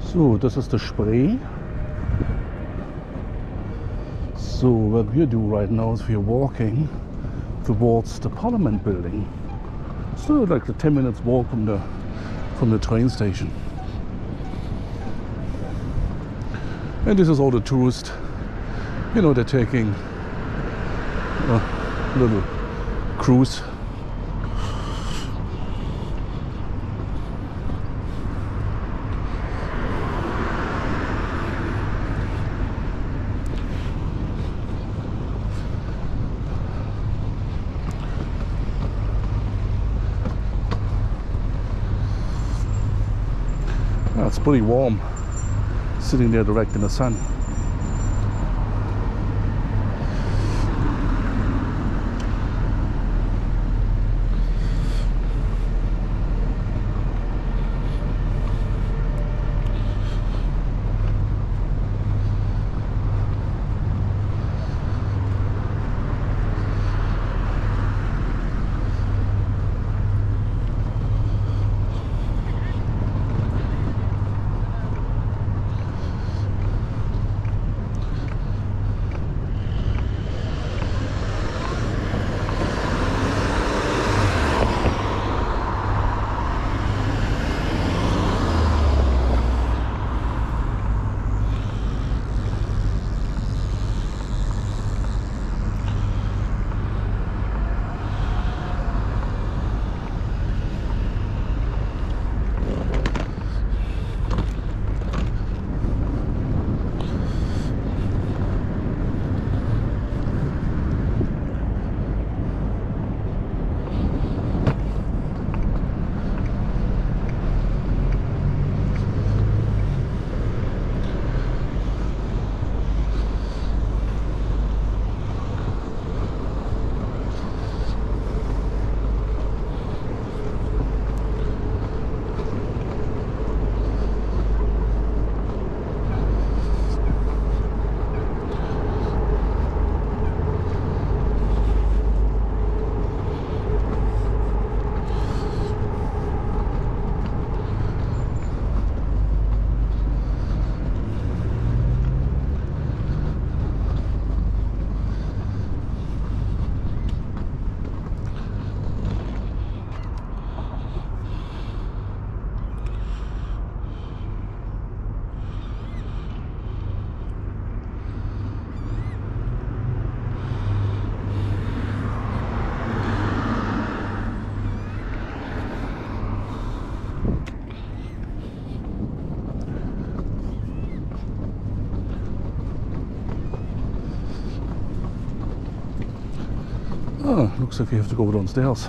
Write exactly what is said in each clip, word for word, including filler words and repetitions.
So, das ist der Spree. So what we do right now is we're walking towards the Parliament building. So like the ten minutes walk from the from the train station. And this is all the tourists. You know, they're taking a little cruise. Yeah, it's pretty warm sitting there direct in the sun. Oh, looks like you have to go downstairs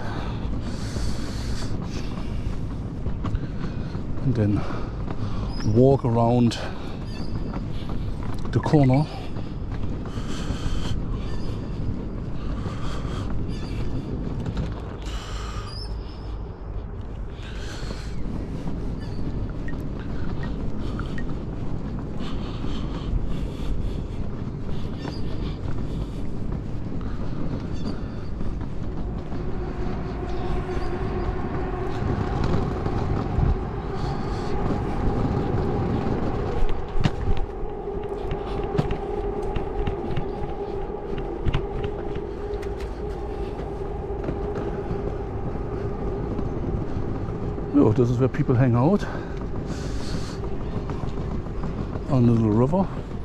and then walk around the corner. Oh, this is where people hang out on the little river.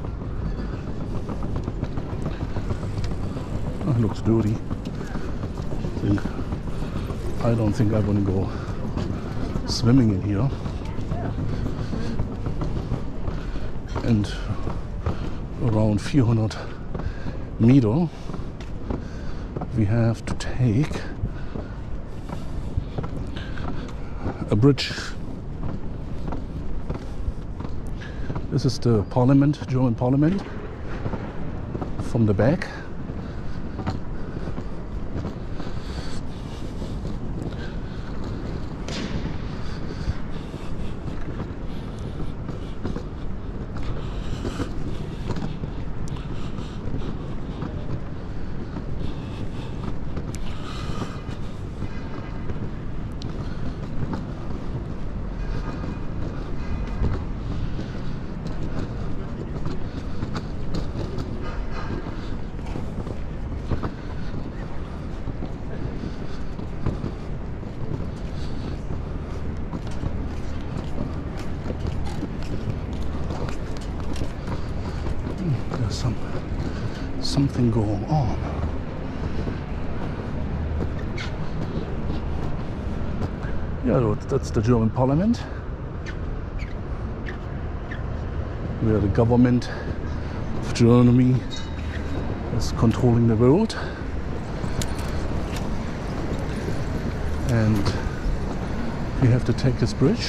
Oh, it looks dirty. I, think, I don't think I want to go swimming in here. And around four hundred meter we have to take a bridge. This is the Parliament, German Parliament, from the back. something going on. Yeah, that's the German parliament, where the government of Germany is controlling the world. And we have to take this bridge.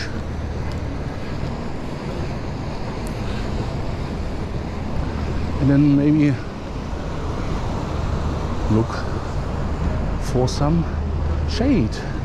And then maybe look for some shade.